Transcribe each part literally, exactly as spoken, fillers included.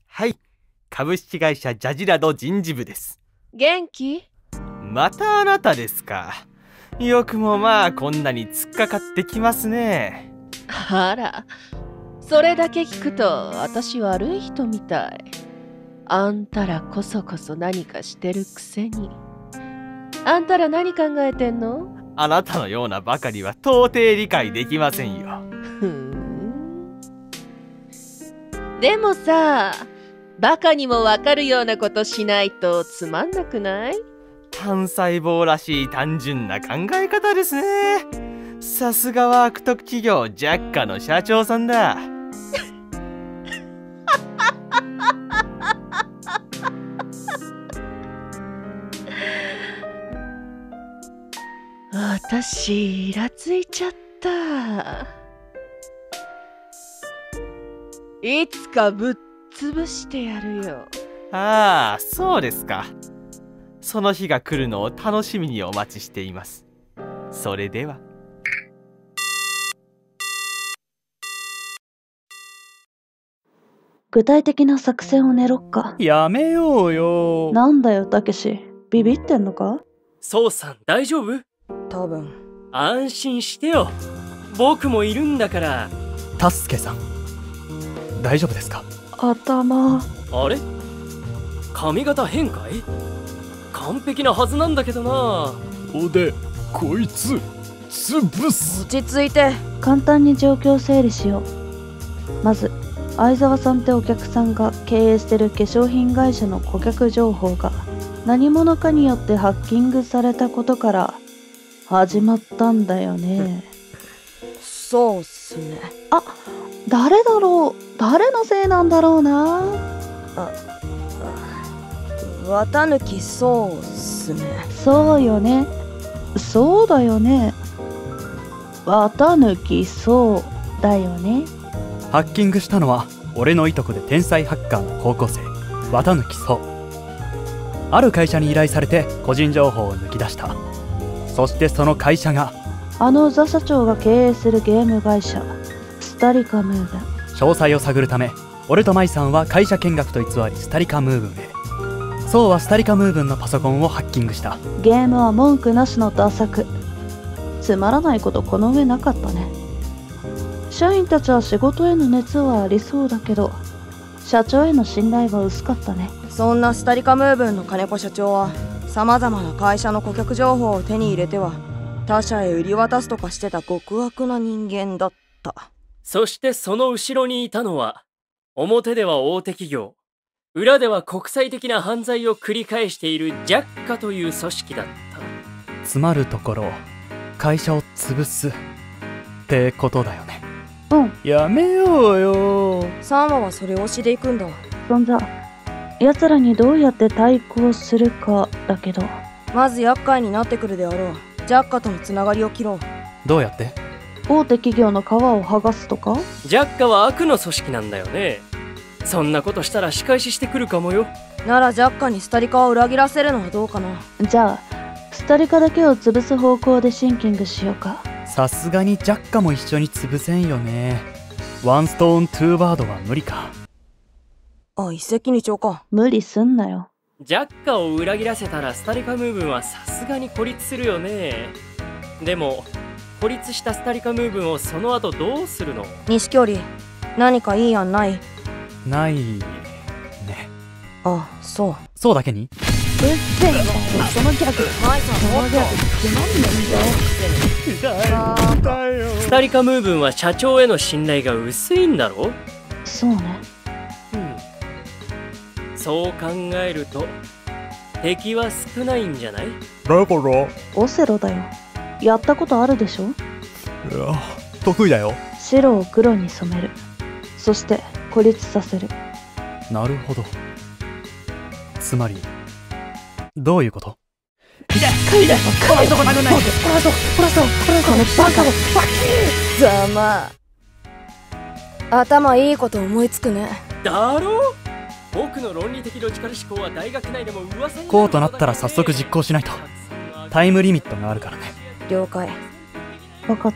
はい、株式会社ジャジラド人事部です。 元気？ またあなたですか。よくもまあこんなに突っかかってきますね。 あら、それだけ聞くと私悪い人みたい。あんたらこそこそ何かしてるくせに。あんたら何考えてんの？ あなたのようなばかりは到底理解できませんよ。 ふん。でもさ、バカにもわかるようなことしないとつまんなくない？ 単細胞らしい単純な考え方ですね。さすがは悪徳企業ジャッカの社長さんだ。 私イラついちゃった。いつかぶっ潰してやるよ。 ああ、そうですか。その日が来るのを楽しみにお待ちしています。それでは。 具体的な作戦を練ろっか。 やめようよ。 なんだよたけし、ビビってんのか？ そうさん大丈夫？ 多分。 安心してよ、僕もいるんだから。 タスケさん大丈夫ですか？ 頭。 あれ、髪型変かい？完璧なはずなんだけどな。 おでこいつ潰す。 落ち着いて。 簡単に状況整理しよう。まず相沢さんってお客さんが経営してる化粧品会社の顧客情報が何者かによってハッキングされたことから始まったんだよね。 そうっすね。 あ、誰だろう？誰のせいなんだろうな。 あ、綿抜きそうっすね。 そうよね。そうだよね。綿抜きそうだよね。 ハッキングしたのは俺のいとこで天才ハッカーの高校生綿貫壮。ある会社に依頼されて個人情報を抜き出した。そしてその会社があのザ社長が経営するゲーム会社スタリカムーブン。 詳細を探るため俺と舞さんは会社見学と偽りスタリカムーブンへ。壮はスタリカムーブンのパソコンをハッキングした。 ゲームは文句なしのダ作。つまらないことこの上なかったね。社員たちは仕事への熱はありそうだけど社長への信頼は薄かったね。 そんなスタリカムーブンの金子社長はさまざまな会社の顧客情報を手に入れては他社へ売り渡すとかしてた極悪な人間だった。 そしてその後ろにいたのは、表では大手企業、裏では国際的な犯罪を繰り返しているジャッカという組織だった。 つまるところ会社を潰すってことだよね。 うん。 やめようよ。 サンマはそれ推しで行くんだ。 そんじゃ奴らにどうやって対抗するかだけど、 まず厄介になってくるであろうジャッカとのつながりを切ろう。 どうやって？ 大手企業の皮を剥がすとか？ ジャッカは悪の組織なんだよね。そんなことしたら仕返ししてくるかもよ。 ならジャッカにスタリカを裏切らせるのはどうかな。 じゃあスタリカだけを潰す方向でシンキングしようか。 さすがにジャッカも一緒に潰せんよね。ワンストーンツーバードは無理か。 あ、一石二鳥か。 無理すんなよ。 ジャッカを裏切らせたらスタリカムーブンはさすがに孤立するよね。でも孤立したスタリカムーブンをその後どうするの？ 錦織、何かいい案ない？ ないね。 あ、そう。 そうだけに？ うっせえんだよそのギャグ。 マイさん、 そのギャグって何なんだよ。 スタリカムーブンは社長への信頼が薄いんだろ？ そうね。 うん。そう考えると敵は少ないんじゃない？ だからオセロだよ。やったことあるでしょ？ いや得意だよ。 白を黒に染める。そして孤立させる。 なるほど。つまりどういうこと？ 痛い痛いかわいそうかわいそうかわいそうこらそうこらそうこのバカをバキざまあ。頭いいこと思いつくね。 だろう？僕の論理的ロジカル思考は大学内でも噂に。 こうとなったら早速実行しないと。タイムリミットがあるからね。 了解。 わかった。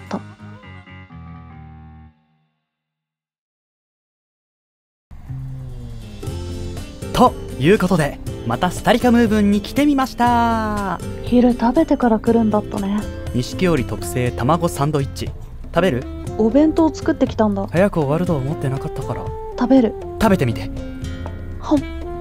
ということで、またスタリカムーブンに来てみました。 昼食べてから来るんだったね。 錦織特製卵サンドイッチ食べる？ お弁当作ってきたんだ。 早く終わるとは思ってなかったから。 食べる。 食べてみて。 はん。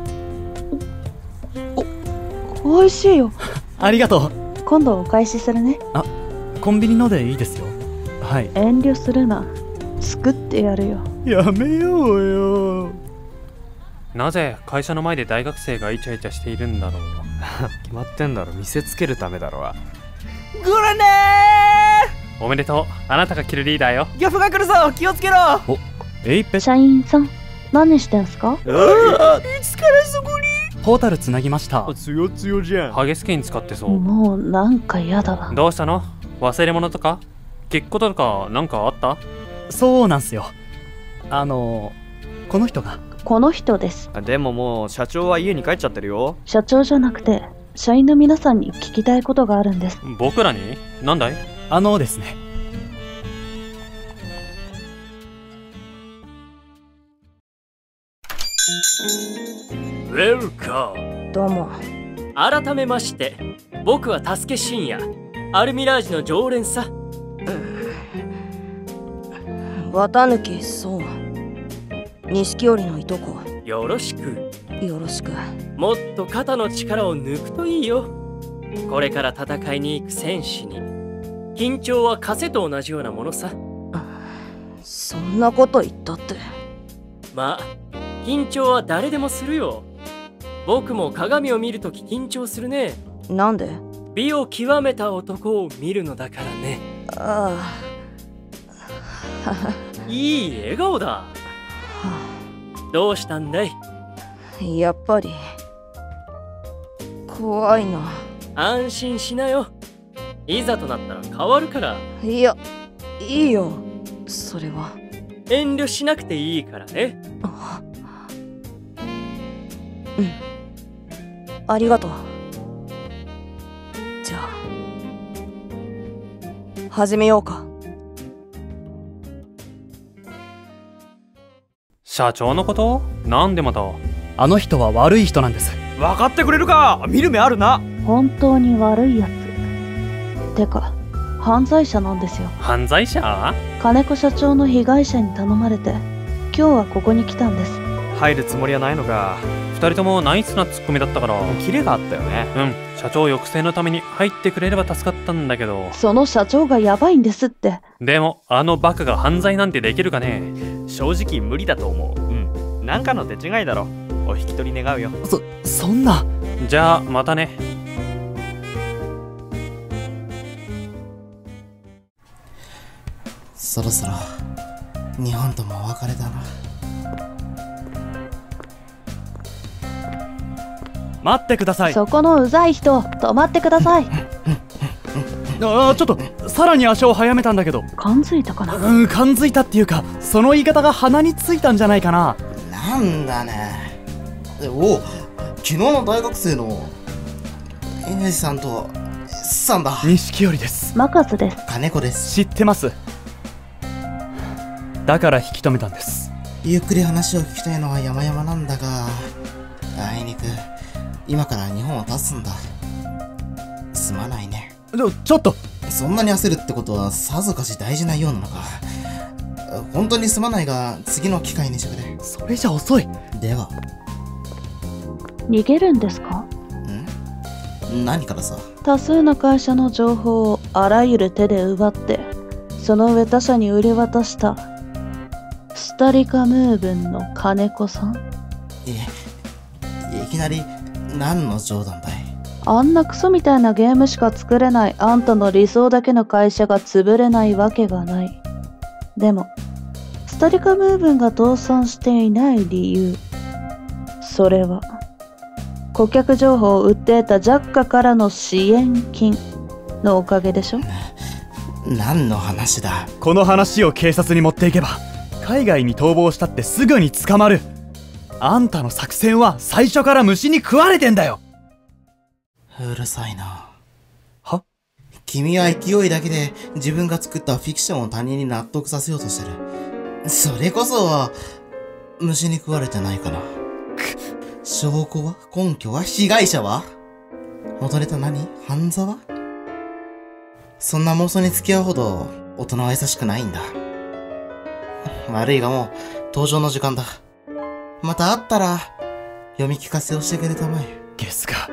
お、おいしいよ。 ありがとう。 今度お返しするね。 あ、コンビニのでいいですよ。はい。 遠慮するな。作ってやるよ。 やめようよ。 なぜ会社の前で大学生がイチャイチャしているんだろう。 決まってんだろ、見せつけるためだろ。ごらねー。おめでとう。あなたが着るリーダーよ。 ギャフが来るぞ、気をつけろ。 お、エイペ。 社員さん、何してんすか？ いつからそこに？ ポータルつなぎました。 つよつよじゃん。 ハゲスキン使ってそう。 もうなんか嫌だな。 どうしたの？忘れ物とか結婚とかなんかあった？ そうなんすよ。あのこの人が。 この人です。 でももう社長は家に帰っちゃってるよ。 社長じゃなくて社員の皆さんに聞きたいことがあるんです。 僕らに？なんだい？ あのですね、 ウェルカム。 どうも。 改めまして、僕はタスケ深夜、アルミラージの常連さ。 綿貫そう。錦織のいとこ。 よろしく。 よろしく。 もっと肩の力を抜くといいよ。これから戦いに行く戦士に緊張は風と同じようなものさ。 そんなこと言ったって。 まあ緊張は誰でもするよ。僕も鏡を見るとき緊張するね。 なんで？ 美を極めた男を見るのだからね。 ああいい笑顔だ。どうしたんだい？ やっぱり怖いな。 安心しなよ。いざとなったら変わるから。 いや、いいよ。それは遠慮しなくていいからね。 うん、ありがとう。じゃあ始めようか。 社長のこと？なんでまた？ あの人は悪い人なんです。 分かってくれるか。見る目あるな。 本当に悪いやつ。てか犯罪者なんですよ。 犯罪者？ 金子社長の被害者に頼まれて今日はここに来たんです。 入るつもりはないのか。 二人ともナイスなツッコミだったから。 キレがあったよね。 うん、社長抑制のために入ってくれれば助かったんだけど。 その社長がヤバいんですって。 でもあのバカが犯罪なんてできるかね。 正直無理だと思う。うん、なんかの手違いだろ。お引き取り願うよ。 そ、そんな。 じゃあまたね。 そろそろ日本ともお別れだな。 待ってください。 そこのうざい人、止まってください。 ああ、ちょっとさらに足を速めたんだけど。 感づいたかな？ うん、感づいたっていうか、その言い方が鼻についたんじゃないかな。 なんだね。お、昨日の大学生のエネさんと S さんだ。 錦織です。 マカスです。 金子です。 知ってます。だから引き止めたんです。 ゆっくり話を聞きたいのは山々なんだが、あいにく今から日本を立つんだ。すまないね。 ちょ、ちょっとそんなに焦るってことはさぞかし大事なようなのか。本当にすまないが次の機会にしてくれ。 それじゃ遅い。 では。 逃げるんですか？ ん？何からさ。 多数の会社の情報をあらゆる手で奪ってその上他社に売り渡したスタリカムーブンの金子さん。 いいきなり何の冗談だい。 あんなクソみたいなゲームしか作れないあんたの理想だけの会社が潰れないわけがない。でもスタリカムーブンが倒産していない理由、それは顧客情報を売って得たジャッカからの支援金のおかげでしょ。 何の話だ。 この話を警察に持っていけば海外に逃亡したってすぐに捕まる。あんたの作戦は最初から虫に食われてんだよ。 うるさいな。 は？ 君は勢いだけで自分が作ったフィクションを他人に納得させようとしてる。それこそ虫に食われてないかな。 証拠は？根拠は？被害者は？元ネタ何？半沢？そんな妄想に付き合うほど大人は優しくないんだ。悪いがもう登場の時間だ。また会ったら読み聞かせをしてくれたまえ。 ゲスが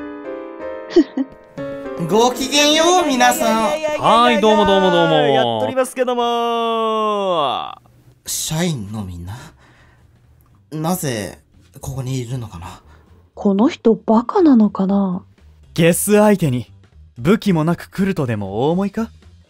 ごきげんよう皆さん。 はい、どうもどうもどうも。 やっとりますけども。 社員のみんななぜここにいるのかな。 この人バカなのかな。 ゲス相手に武器もなく来るとでもお思いか。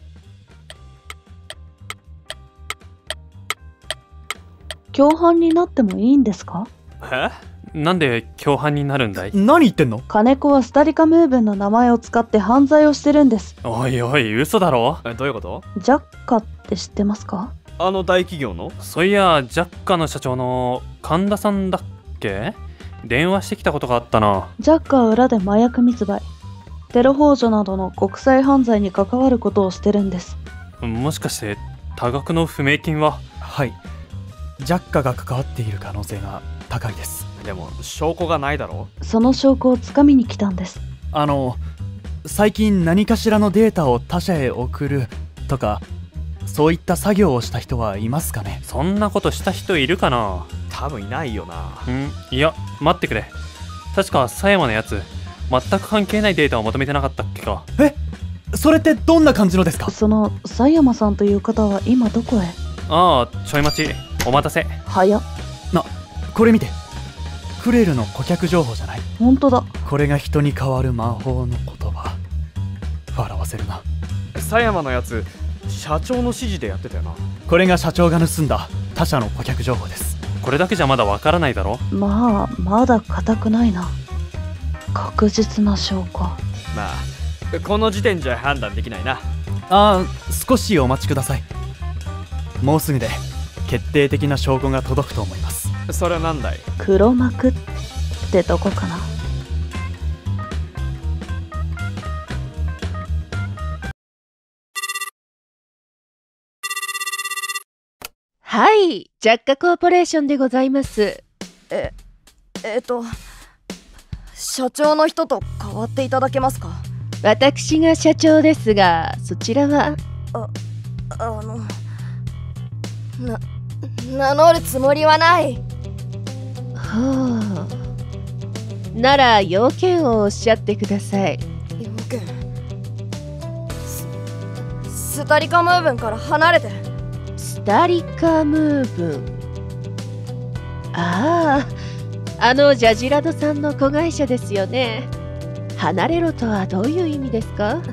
共犯になってもいいんですか？ え？なんで共犯になるんだい？ 何言ってんの？ 金子はスタリカムーブンの名前を使って犯罪をしてるんです。 おいおい、嘘だろ。 え、どういうこと？ ジャッカって知ってますか？ あの大企業の？ そういや、ジャッカの社長の神田さんだっけ？電話してきたことがあったな。 ジャッカは裏で麻薬密売、テロ幇助などの国際犯罪に関わることをしてるんです。 もしかして多額の不明金は？ はい、ジャッカが関わっている可能性が高いです。 でも証拠がないだろ。 その証拠をつかみに来たんです。 あの最近何かしらのデータを他社へ送るとか、そういった作業をした人はいますかね？ そんなことした人いるかな？ 多分いないよな。 んいや、待ってくれ。確か狭山のやつ全く関係ないデータを求めてなかったっけか。 え、それってどんな感じのですか？ その狭山さんという方は今どこへ？ ああ、ちょい待ち。お待たせ。 早っ。 な、これ見て。クレルの顧客情報じゃない？ 本当だ。 これが人に変わる魔法の言葉。笑わせるな。 狭山のやつ社長の指示でやってたよな。 これが社長が盗んだ他社の顧客情報です。 これだけじゃまだわからないだろ。 まあまだ固くないな。確実な証拠。 まあこの時点じゃ判断できないな。 ああ、少しお待ちください。もうすぐで決定的な証拠が届くと思います。 それはなんだい？ 黒幕ってどこかな。 はい、ジャッカコーポレーションでございます。 え、えっと、社長の人と代わっていただけますか？ 私が社長ですが、そちらは？ あ、あの、な、名乗るつもりはない。 はあ。なら要件をおっしゃってください。 要件？ス、スタリカムーブンから離れて。 スタリカムーブン。ああ、あのジャジラドさんの子会社ですよね。離れろとはどういう意味ですか？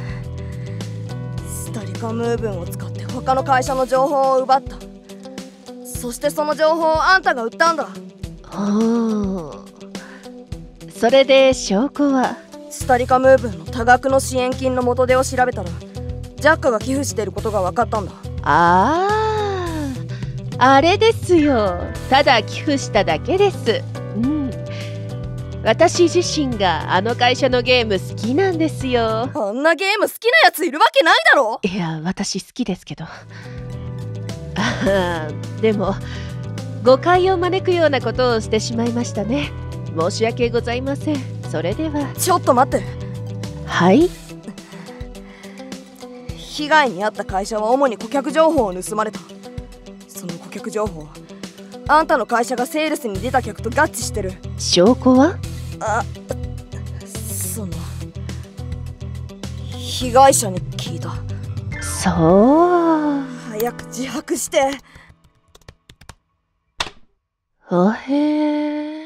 スタリカムーブンを使って他の会社の情報を奪った。そしてその情報をあんたが売ったんだ。 はあ。それで証拠は？ スタリカムーブンの多額の支援金の元手を調べたら、ジャッカが寄付していることが分かったんだ。 ああ、あれですよ。ただ寄付しただけです。うん。私自身があの会社のゲーム好きなんですよ。 あんなゲーム好きなやついるわけないだろ。 いや、私好きですけど。ああ、でも誤解を招くようなことをしてしまいましたね。申し訳ございません。それでは。 ちょっと待って。 はい。 被害に遭った会社は主に顧客情報を盗まれた。その顧客情報はあんたの会社がセールスに出た客と合致してる。 証拠は？ あ、その被害者に聞いた。 そう。 早く自白して。 おへー。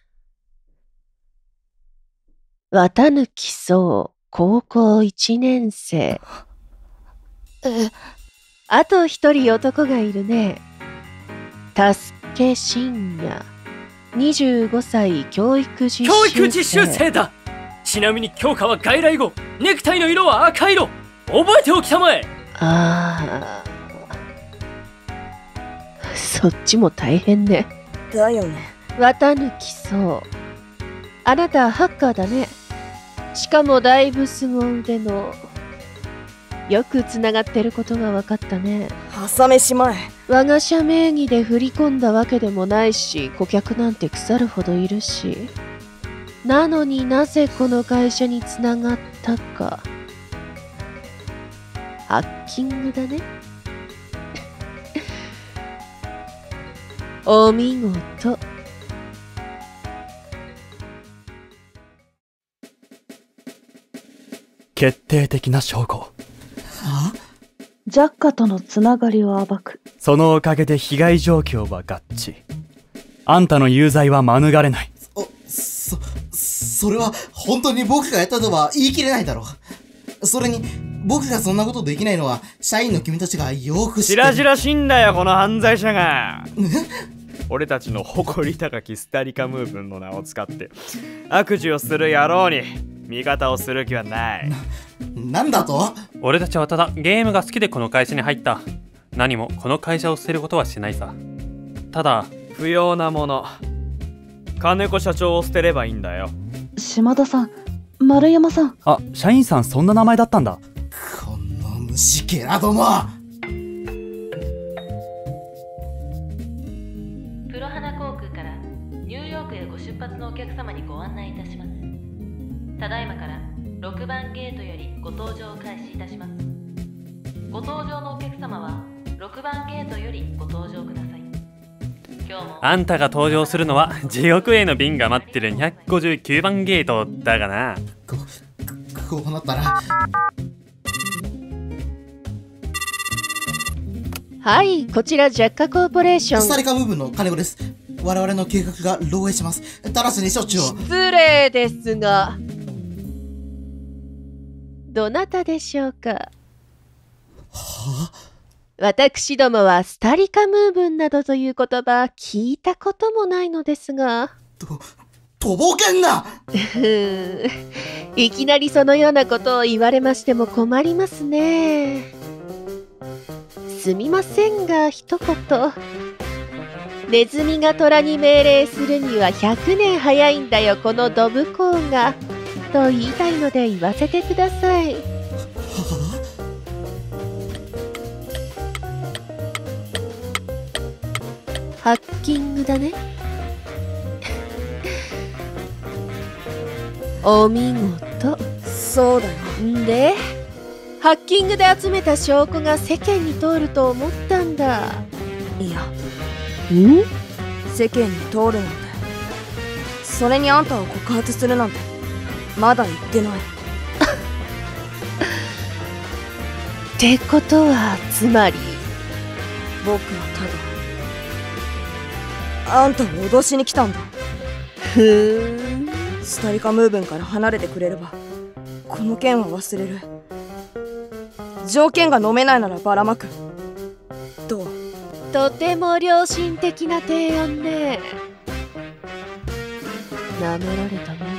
綿貫壮、高校いちねん生。 え、 あと一人男がいるね。助け信也。にじゅうごさい、教育実習生。 教育実習生だ。ちなみに教科は外来語。ネクタイの色は赤色。覚えておきたまえ。 ああ。そっちも大変ね。 だよね。 綿貫壮。あなたハッカーだね。しかもだいぶ凄腕の。 よくつながってることが分かったね。 朝飯前。 我が社名義で振り込んだわけでもないし、顧客なんて腐るほどいるし。なのになぜこの会社につながったか。ハッキングだね。お見事。 決定的な証拠。 はあ、 ジャッカとのつながりを暴く。 そのおかげで被害状況は合致。あんたの有罪は免れない。 お、そ、それは本当に僕がやったとは言い切れないだろう。それに、僕がそんなことできないのは、社員の君たちがよく知ってる。 しらじらしいんだよ、この犯罪者が。俺たちの誇り高きスタリカムーブンの名を使って悪事をする野郎に味方をする気はない。 な、なんだと？ 俺たちはただゲームが好きでこの会社に入った。何もこの会社を捨てることはしないさ。ただ不要なもの、金子社長を捨てればいいんだよ。 島田さん、丸山さん。 あ、社員さんそんな名前だったんだ。 この虫けらども。 黒花航空からニューヨークへご出発のお客様にご案内いたします。ただいまからろくばんゲートよりご搭乗を開始いたします。ご搭乗のお客様はろくばんゲートよりご搭乗ください。今日もあんたが登場するのは地獄への便が待ってるにひゃくごじゅうきゅうばんゲートだがな。 こ、こうなったら。 はい、こちらジャッカコーポレーション。 スタリカムーブの金子です。我々の計画が漏洩します。ただしに処置を。 失礼ですが、どなたでしょうか。 はあ、 私どもはスタリカムーブンなどという言葉聞いたこともないのですが。 と、とぼけんな。 いきなりそのようなことを言われましても困りますね。すみませんが一言。ネズミが虎に命令するにはひゃくねん早いんだよこのドブコウが、と言いたいので言わせてください。ハッキングだね。お見事。 そうだよ。 んでハッキングで集めた証拠が世間に通ると思ったんだ。 いや、 ん？ 世間に通るなんて、それにあんたを告発するなんてまだ言ってない。 ってことはつまり僕はただあんたを脅しに来たんだ。 ふーん。 スタリカムーブンから離れてくれればこの件は忘れる。条件が飲めないならばらまく。どう？ とても良心的な提案ね。なめられたね。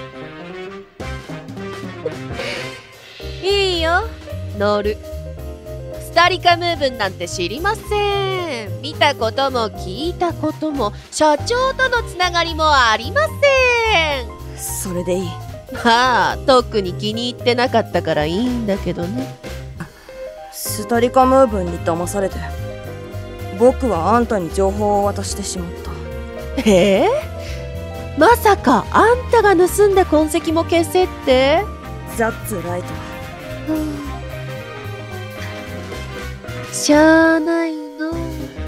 いいよ、乗る。スタリカムーブンなんて知りません。見たことも聞いたことも社長とのつながりもありません。 それでいい。 まあ特に気に入ってなかったからいいんだけどね。 スタリカムーブンに騙されて僕はあんたに情報を渡してしまった。 えー、まさかあんたが盗んだ痕跡も消せって？ ザッツライト。 しゃあないの。よか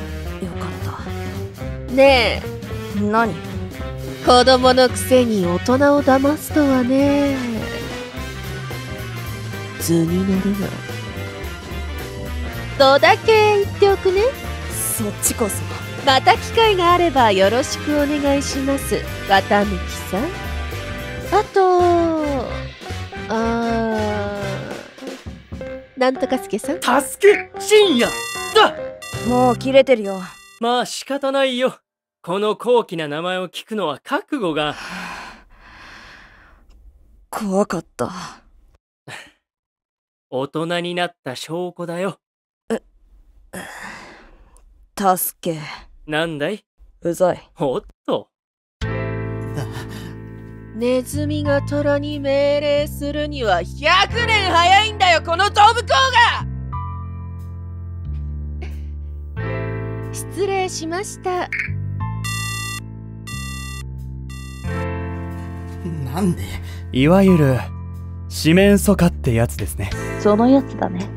った。 ねえ、何？ 子供のくせに大人を騙すとはね。図に乗るなとだけ言っておくね。 そっちこそ。 また機会があればよろしくお願いします、綿貫さん。あとあーなんとかすけさん。 助け深夜だ。 もう切れてるよ。 まあ仕方ないよ。この高貴な名前を聞くのは覚悟が。 怖かった。 大人になった証拠だよ。 え、助け。 なんだい？ うざい。 おっと。 ネズミが虎に命令するにはひゃくねん早いんだよ、この飛ぶ子が。失礼しました。 なんで？ いわゆる四面楚歌ってやつですね。 そのやつだね。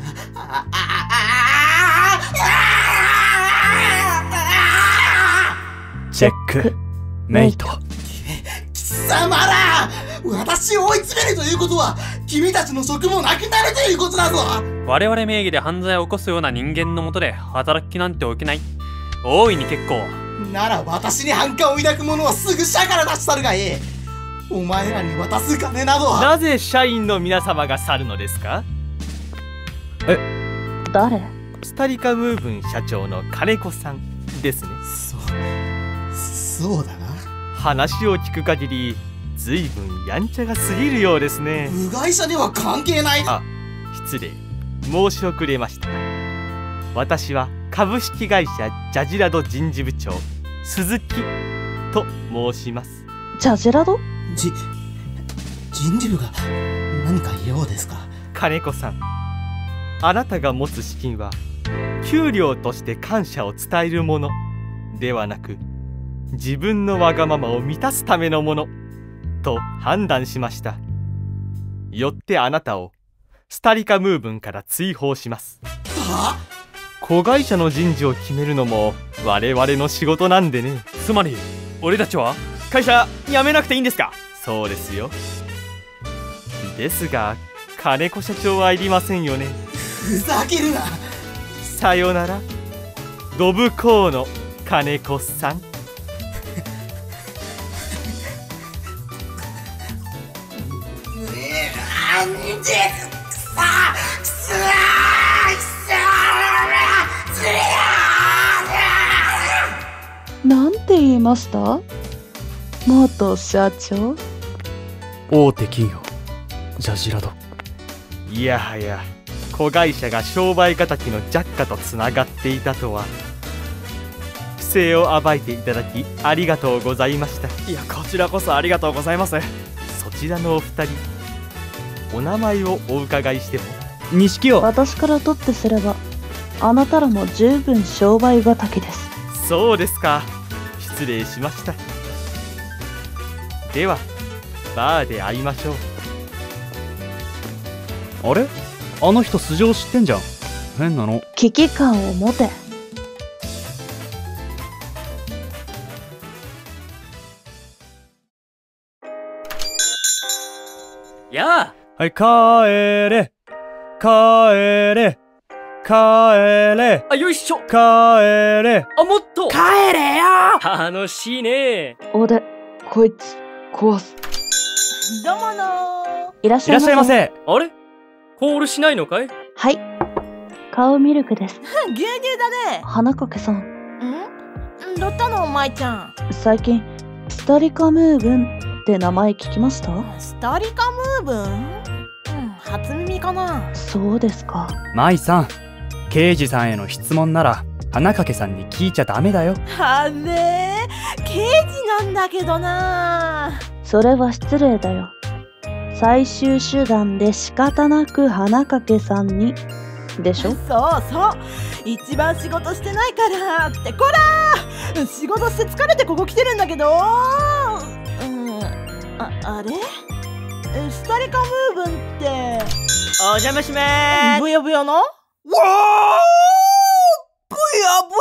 チェックメイト。 貴様ら、私を追い詰めるということは君たちの職もなくなるということだぞ。 我々名義で犯罪を起こすような人間のもとで働く気なんて起きない。大いに結構。 なら私に反感を抱く者はすぐ社から出し去るがいい。お前らに渡す金などは。 なぜ社員の皆様が去るのですか？ え、 誰？ スタリカムーブン社長の金子さんですね。 そ、そうだな。 話を聞く限りずいぶんやんちゃが過ぎるようですね。 部外者には関係ない。 あ、失礼申し遅れました。私は株式会社ジャジラド人事部長鈴木と申します。 ジャジラド？ じ、人事部が何か用ですか？ 金子さん、あなたが持つ資金は給料として感謝を伝えるものではなく、自分のわがままを満たすためのものと判断しました。よってあなたをスタリカムーブンから追放します。 は？ 子会社の人事を決めるのも我々の仕事なんでね。 つまり俺たちは会社辞めなくていいんですか？そうですよ。ですが金子社長はいりませんよね。 ふざけるな。 さよならドブコウの金子さん。 なんて言いました？元社長？ 大手企業ジャジラド。 いやはや子会社が商売敵のジャッカとつながっていたとは。不正を暴いていただきありがとうございました。いや、こちらこそありがとうございます。そちらのお二人、お名前をお伺いしても？ 錦を。 私からとってすればあなたらも十分商売敵です。 そうですか。失礼しました。ではバーで会いましょう。 あれ、あの人素性知ってんじゃん。変なの。 危機感を持て。 やあ。 はい、帰れ帰れ帰れ。 あ、よいしょ。 帰れ。 あ、もっと帰れよ。 楽しいね。 おで、こいつ壊す。 どうものー。いらっしゃいませ。いらっいませ。 しゃいませ。 あれ、コールしないのかい？ はい、顔ミルクです。 牛乳だね。 花かけさん。 ん？どったのお前ちゃん。 最近スタリカムーブンって名前聞きました？ スタリカムーブン？うん、初耳かな。 そうですか。 舞さん、刑事さんへの質問なら花かけさんに聞いちゃダメだよ。 はねー、刑事なんだけどな。 それは失礼だよ。最終手段で仕方なく花かけさんにでしょ。 そうそう、一番仕事してないからってこらー。仕事して疲れてここ来てるんだけど、うん、あ、あれスタリカムーブンってお邪魔しまーす。 ブヨブヨのわーブヤブヤ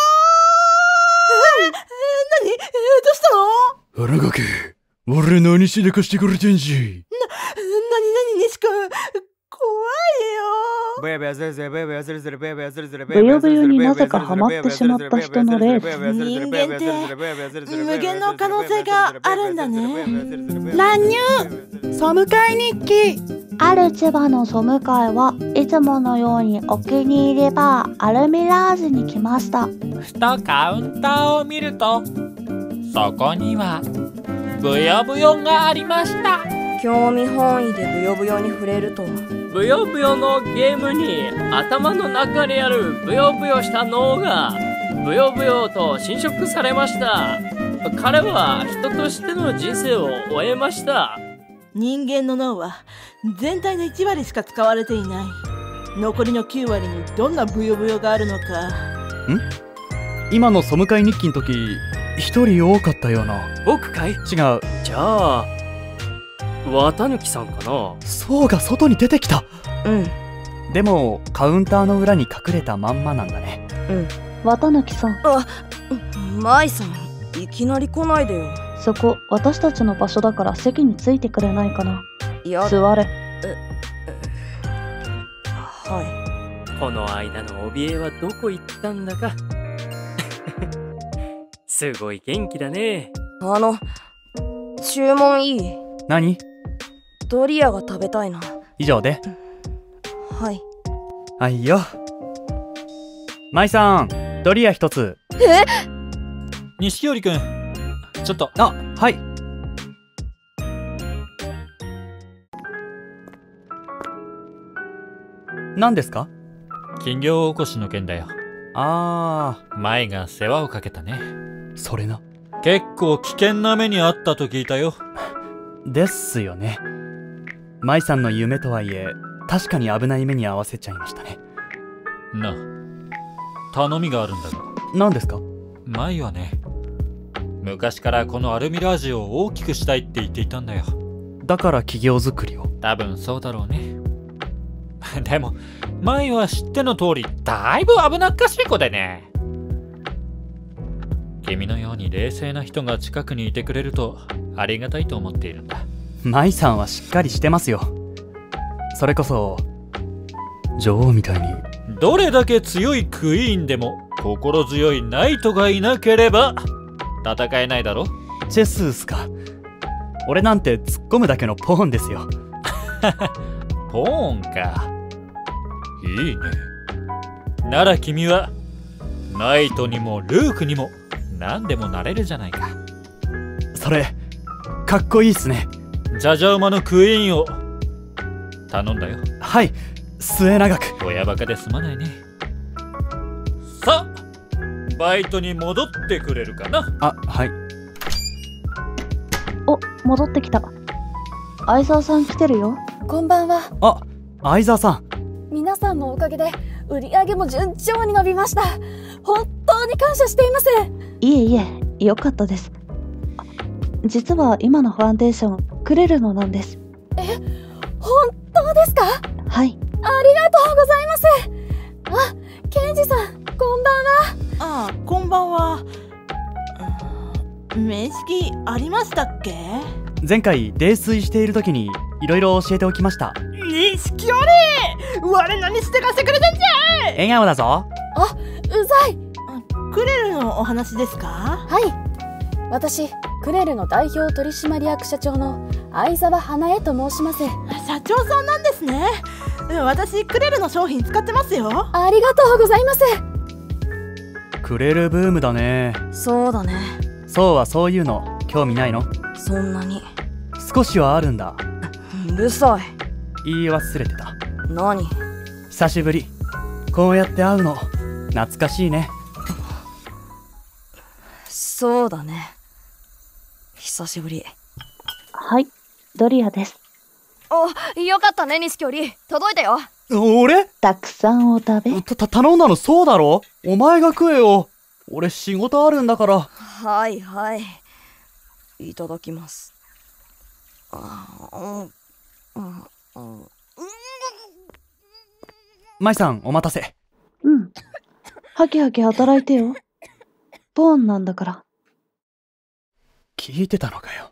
えー、えー、何、えー、どうしたの？ 花かけ、俺何しでかしてくれてんじ。 な、なになに西君、怖いよ。 ブヨブヨになぜかハマってしまった人のレース。 人間って無限の可能性があるんだね。乱入ソム会日記。 ある千葉のソム会はいつものようにお気に入りバーアルミラージュに来ました。 ふとカウンターを見ると、そこにはブヨブヨがありました。 興味本位でブヨブヨに触れるとは。 ブヨブヨのゲームに頭の中にあるブヨブヨした脳がブヨブヨと侵食されました。 彼は人としての人生を終えました。 人間の脳は全体のいち割しか使われていない。残りのきゅう割にどんなブヨブヨがあるのか。 ん？今のソム会日記の時一人多かったような。 僕かい？違う。 じゃあ綿貫さんかな。 そうが外に出てきた。 うん。 でもカウンターの裏に隠れたまんまなんだね。 うん。 綿貫さん。 あ、舞さん、いきなり来ないでよ。 そこ私たちの場所だから席についてくれないかな。 いや、 座れ。 え、はい。 この間の怯えはどこ行ったんだか。すごい元気だね。 あの、注文いい？ 何？ ドリアが食べたいな。 以上で。 はい。 はいよ。舞さん、ドリア一つ。 え？ 錦織くん、ちょっと。 あ、はい。何ですか？ 金魚起こしの件だよ。 ああ。舞が世話をかけたね。 それな。 結構危険な目にあったと聞いたよ。 ですよね。舞さんの夢とはいえ、確かに危ない目に遭わせちゃいましたね。 なあ、頼みがあるんだが。 何ですか？ 舞はね、昔からこのアルミラージュを大きくしたいって言っていたんだよ。 だから企業作りを。 多分そうだろうね。でも舞は知っての通りだいぶ危なっかしい子でね。君のように冷静な人が近くにいてくれるとありがたいと思っているんだ。 舞さんはしっかりしてますよ。それこそ女王みたいに。 どれだけ強いクイーンでも心強いナイトがいなければ戦えないだろ。 チェスースか。俺なんて突っ込むだけのポーンですよ。 ポーンか。いいね。なら君はナイトにもルークにも何でもなれるじゃないか。 それかっこいいっすね。 じゃじゃ馬のクイーンを頼んだよ。 はい、末永く。 親バカですまないね。さあバイトに戻ってくれるかな。 あ、はい。 お、戻ってきた。相沢さん来てるよ。 こんばんは。 あ、相沢さん。 皆さんのおかげで売り上げも順調に伸びました。本当に感謝しています。 いえいえ、よかったです。実は今のファンデーションクレルのなんです。 え、本当ですか？ はい。 ありがとうございます。あ、ケンジさん、こんばんは。 ああ、こんばんは。面識ありましたっけ？ 前回泥酔している時にいろいろ教えておきました。 錦織、我何してかしてくれてんじゃい。 笑顔だぞ。 あ、うざい。 クレルのお話ですか？ はい。私、クレルの代表取締役社長の相沢花江と申します。 社長さんなんですね。私クレルの商品使ってますよ。 ありがとうございます。 クレルブームだね。 そうだね。 そうはそういうの興味ないの？ そんなに。 少しはあるんだ。 うるさい。 言い忘れてた。 何？ 久しぶり。こうやって会うの懐かしいね。 そうだね。久しぶり。 はい、ドリアです。 お、よかったね、錦織。届いたよ。 俺？ たくさんお食べ。 た、た、頼んだのそうだろ？お前が食えよ。俺仕事あるんだから。 はいはい。いただきます。 舞さん、お待たせ。 うん。ハキハキ働いてよ。ポーンなんだから。 聞いてたのかよ。